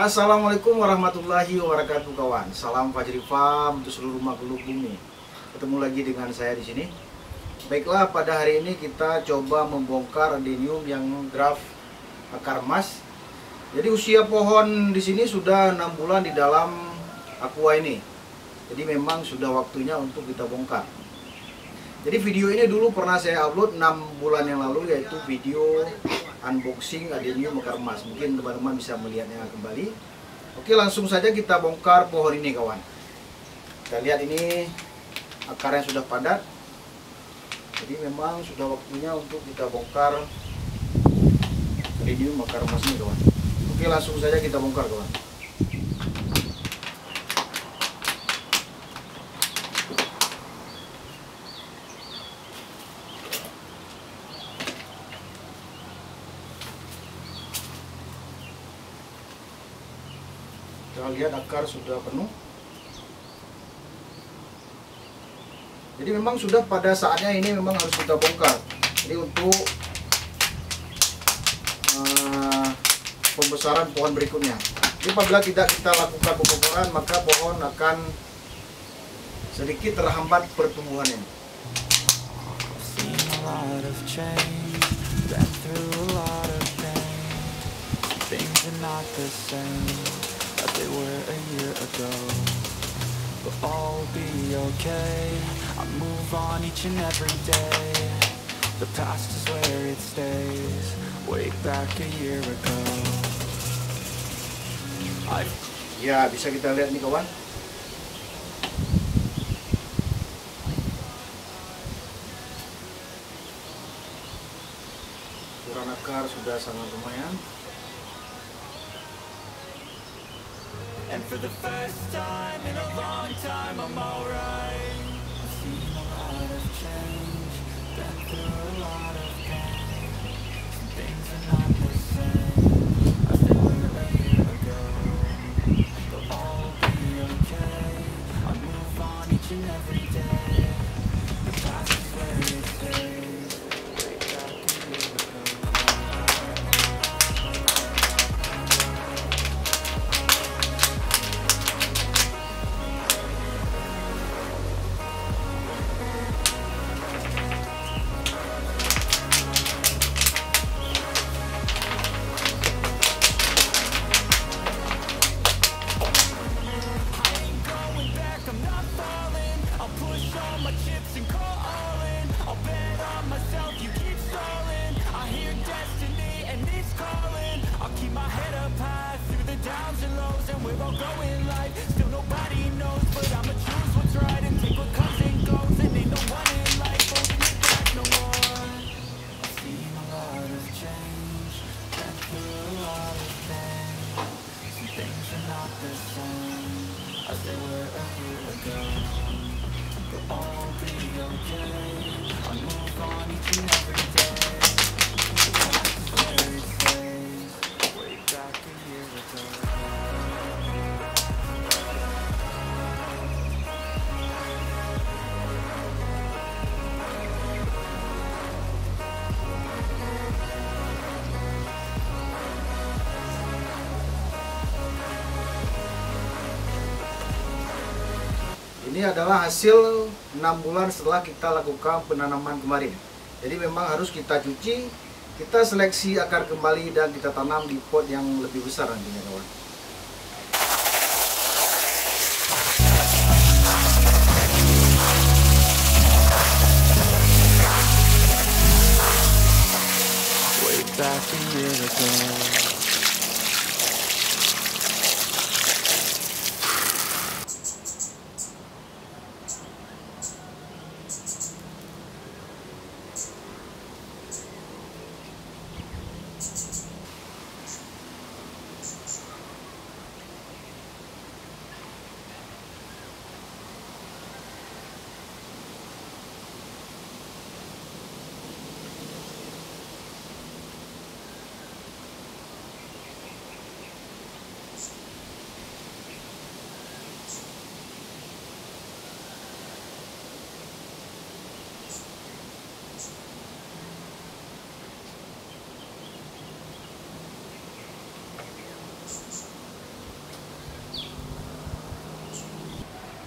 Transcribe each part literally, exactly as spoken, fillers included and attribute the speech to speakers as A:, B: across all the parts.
A: Assalamualaikum warahmatullahi wabarakatuh kawan. Salam Fajri Farm untuk seluruh makhluk bumi. Ketemu lagi dengan saya di sini. Baiklah, pada hari ini kita coba membongkar adenium yang draft akar emas. Jadi usia pohon di sini sudah enam bulan di dalam aqua ini. Jadi memang sudah waktunya untuk kita bongkar. Jadi video ini dulu pernah saya upload enam bulan yang lalu, yaitu video unboxing adenium akar emas. Mungkin teman-teman bisa melihatnya kembali. Oke, langsung saja kita bongkar pohon ini kawan. Kita lihat ini akarnya sudah padat. Jadi memang sudah waktunya untuk kita bongkar adenium akar emas ini kawan. Oke, langsung saja kita bongkar kawan. Kita lihat akar sudah penuh. Jadi memang sudah pada saatnya ini memang harus kita bongkar. Jadi untuk uh, pembesaran pohon berikutnya. Jadi apabila tidak kita lakukan pembongkaran, maka pohon akan sedikit terhambat pertumbuhannya.
B: They were a year ago, but all will be okay. I move on each and every day. The past is where it stays. Way back a year ago. I
A: Ya, bisa kita lihat nih kawan. Ukuran akar sudah sangat lumayan.
B: And for the first time in a long time, I'm alright. I've seen a lot of change, been through a lot of pain. Some things are not the same as they were a year ago. They'll all be okay. I move on each and every day. The past is where it stays. Way back a year ago.
A: Ini adalah hasil enam bulan setelah kita lakukan penanaman kemarin. Jadi memang harus kita cuci, kita seleksi akar kembali dan kita tanam di pot yang lebih besar nantinya kawan.
B: Way back a year ago.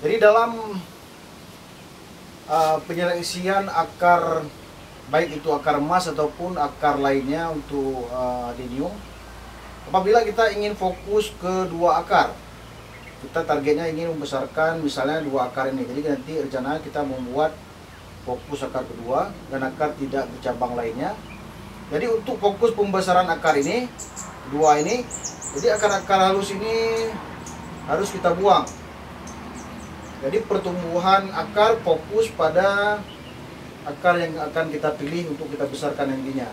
A: Jadi dalam uh, penyeleksian akar, baik itu akar emas ataupun akar lainnya untuk uh, adenium, apabila kita ingin fokus ke dua akar, kita targetnya ingin membesarkan misalnya dua akar ini. Jadi nanti rencana kita membuat fokus akar kedua dan akar tidak bercabang lainnya. Jadi untuk fokus pembesaran akar ini, dua ini, jadi akar-akar halus ini harus kita buang. Jadi pertumbuhan akar fokus pada akar yang akan kita pilih untuk kita besarkan nantinya.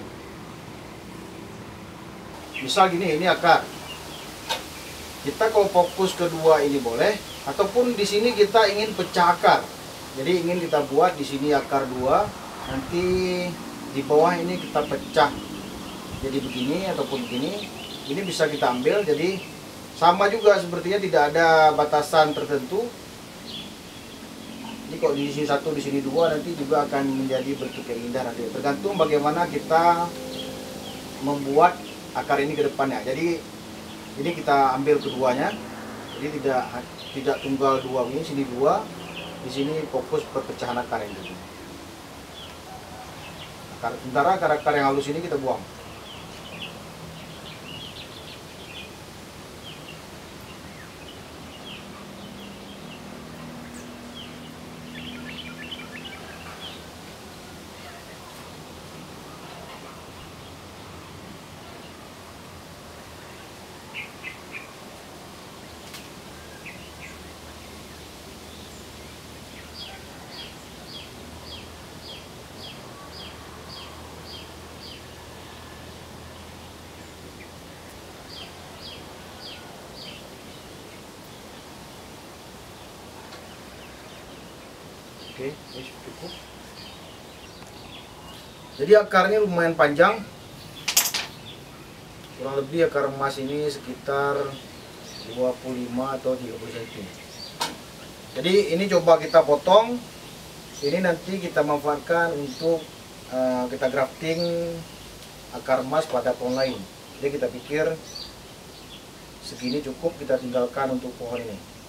A: Misal gini, ini akar. Kita kalau fokus kedua ini boleh, ataupun di sini kita ingin pecah akar. Jadi ingin kita buat di sini akar dua, nanti di bawah ini kita pecah. Jadi begini ataupun begini, ini bisa kita ambil. Jadi sama juga sepertinya, tidak ada batasan tertentu. Ini kok di sini satu, di sini dua, nanti juga akan menjadi bentuk yang indah nanti. Tergantung bagaimana kita membuat akar ini ke depannya. Jadi ini kita ambil keduanya. Jadi tidak tidak tunggal dua ini, sini dua, di sini fokus perpecahan akar ini. Akar, sementara akar-akar yang halus ini kita buang. Oke, ini cukup. Jadi akarnya lumayan panjang, kurang lebih akar emas ini sekitar dua puluh lima atau tiga puluh sentimeter. Jadi ini coba kita potong. Ini nanti kita manfaatkan untuk uh, kita grafting akar emas pada pohon lain. Jadi kita pikir segini cukup, kita tinggalkan untuk pohon ini.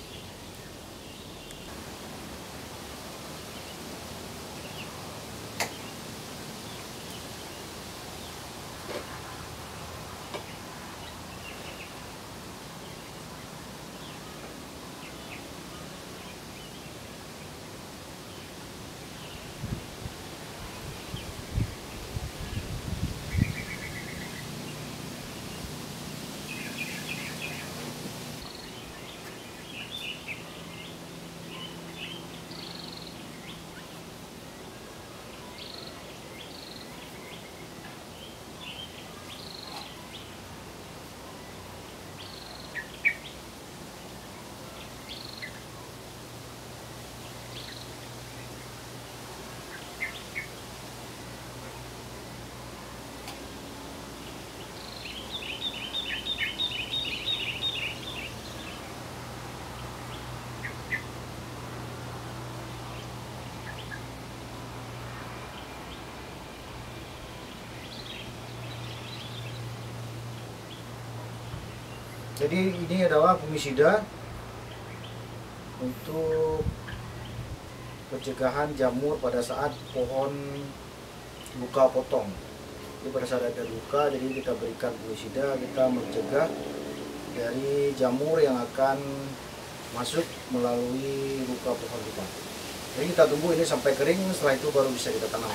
A: Jadi ini adalah fungisida untuk pencegahan jamur pada saat pohon luka potong. Jadi pada saat ada luka, jadi kita berikan fungisida, kita mencegah dari jamur yang akan masuk melalui luka pohon kita. Jadi kita tunggu ini sampai kering, setelah itu baru bisa kita tanam.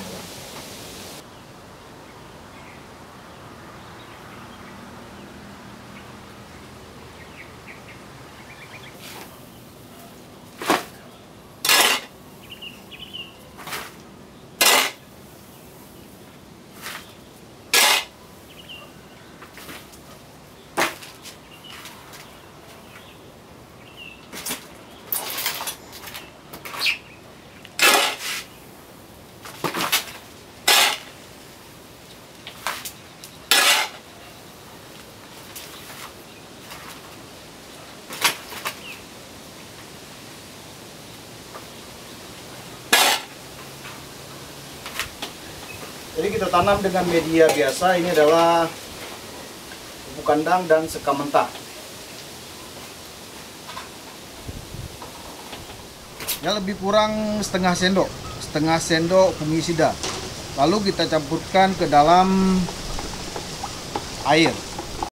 A: Jadi kita tanam dengan media biasa, ini adalah pupuk kandang dan sekam mentah. ya lebih kurang setengah sendok, setengah sendok fungisida. Lalu kita campurkan ke dalam air.